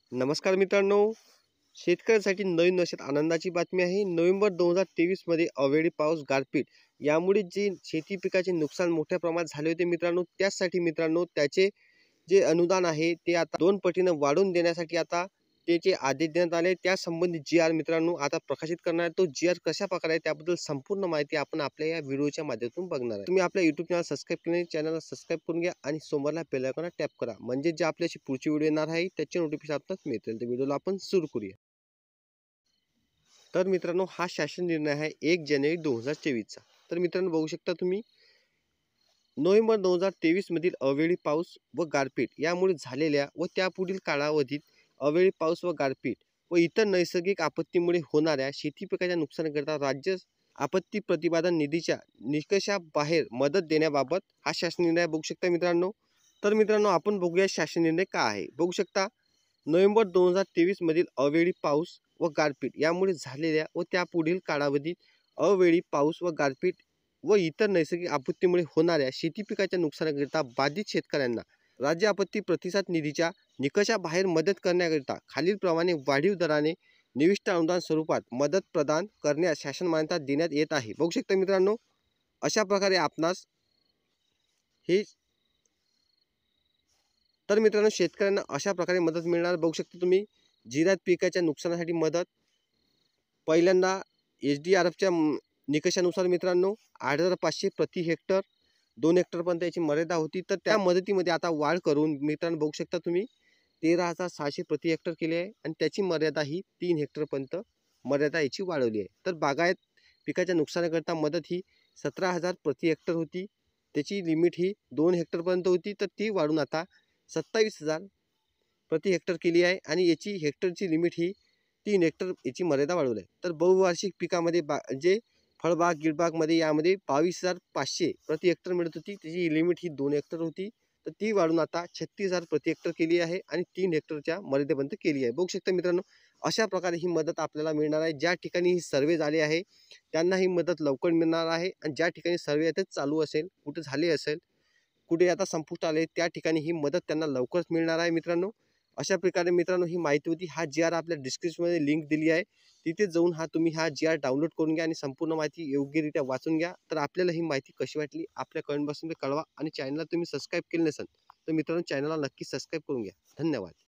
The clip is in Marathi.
नमस्कार मित्रांनो, शेतकऱ्यांसाठी नवीन वर्षात आनंदाची बातमी आहे। नोव्हेंबर 2023 मध्ये अवेळी पाऊस, गारपीट यामुळे जे शेती पिकाचे नुकसान मोठ्या प्रमाणात झाले होते मित्रांनो, त्यासाठी मित्रांनो त्याचे जे अनुदान आहे ते आता 2 पटीने वाढवून देण्यासाठी आता त्याचे आदेश देण्यात आले। त्यासंबंधी जी-आर मित्रांनो आता प्रकाशित करणार आहे। तो जी-आर कशा प्रकारे आहे त्याबद्दल संपूर्ण माहिती आपण आपल्या या व्हिडिओच्या माध्यमातून बघणार आहे। तुम्ही आपल्या YouTube चॅनल सबस्क्राइब केले, चॅनलला सबस्क्राइब करून घ्या आणि समोरला बेल आयकॉनला टॅप करा, म्हणजे जे आपल्याशी पुढची व्हिडिओ येणार आहे त्याचे नोटिफिकेशन आपल्याला मिळतील। तर व्हिडिओला आपण सुरू करूया। तर मित्रांनो हा शासन निर्णय आहे 1 जानेवारी 2024 चा। तर मित्रांनो बघू शकता तुम्ही नोव्हेंबर 2023 मधील अवेळी पाऊस व गारपीट यामुळे झालेल्या व त्यापुढील कालावधीत अवेळी पाऊस व गारपीट व इतर नैसर्गिक आपत्तीमुळे होणाऱ्या शेती पिकाच्या नुकसानाकरिता राज्य आपत्ती प्रतिपादन निधीच्या निकषाबाहेर मदत देण्याबाबत हा शासन निर्णय बघू शकता मित्रांनो। तर मित्रांनो आपण बघूया शासन निर्णय काय आहे। बघू शकता नोव्हेंबर 2023 मधील अवेळी पाऊस व गारपीट यामुळे झालेल्या व त्यापुढील कालावधीत अवेळी पाऊस व गारपीट व इतर नैसर्गिक आपत्तीमुळे होणाऱ्या शेती पिकाच्या नुकसानाकरिता बाधित शेतकऱ्यांना राज्य आपत्ती प्रतिसाद निधीच्या निकषाबाहेर मदत करण्याकरिता खालीलप्रमाणे वाढीव दराने निविष्ट अनुदान स्वरूपात मदत प्रदान करण्यास शासन मान्यता देण्यात येत आहे। बघू शकता मित्रांनो अशा प्रकारे आपणास हे तर मित्रांनो शेतकऱ्यांना अशा प्रकारे मदत मिळणार। बघू शकता तुम्ही जिरायत पिकाच्या नुकसानासाठी मदत पहिल्यांदा SDRFच्या निकषानुसार मित्रांनो 8,500 प्रति हेक्टर 2 हेक्टरपर्यंत याची मर्यादा होती। तर त्या मदतीमध्ये आता वाढ करून मित्रांनो बघू शकता तुम्ही 13,600 प्रति हेक्टर केली आहे आणि त्याची मर्यादा ही 3 हेक्टरपर्यंत मर्यादा याची वाढवली आहे। तर बागायत पिकाच्या नुकसानाकरिता मदत ही 17,000 प्रति हेक्टर होती, त्याची लिमिट ही 2 हेक्टरपर्यंत होती, तर ती वाढून आता 27,000 प्रति हेक्टर केली आहे आणि याची हेक्टरची लिमिट ही 3 हेक्टर याची मर्यादा वाढवली आहे। तर बहुवार्षिक पिकामध्ये जे फळबाग गिळबागमध्ये यामध्ये 22,500 प्रति हेक्टर मिळत होती, त्याची लिमिट ही 2 हेक्टर होती, तर ती वाढून आता 36,000 प्रति हेक्टर केली आहे आणि 3 हेक्टरच्या मर्यादेपर्यंत केली आहे। बघू शकता मित्रांनो अशा प्रकारे ही मदत आपल्याला मिळणार आहे। ज्या ठिकाणी ही सर्वे झाले आहे त्यांना ही मदत लवकर मिळणार आहे आणि ज्या ठिकाणी सर्वे आता चालू असेल, कुठे झाले असेल, कुठे आता संपुष्ट आले, त्या ठिकाणी ही मदत त्यांना लवकरच मिळणार आहे मित्रांनो। अशा प्रकारे मित्रांनो ही माहिती होती। हा जी-आर आपल्या डिस्क्रिप्शनमध्ये लिंक दिली आहे, तिथे जाऊन तुम्ही हा जी-आर डाउनलोड करून घ्या आणि संपूर्ण माहिती योग्यरित्या वाचून घ्या। तर आपल्याला ही माहिती कशी वाटली आपल्या कमेंट बॉक्समध्ये कळवा आणि चॅनलला तुम्ही सबस्क्राइब केले नसेल तर मित्रांनो चॅनलला नक्की सबस्क्राइब करून घ्या। धन्यवाद।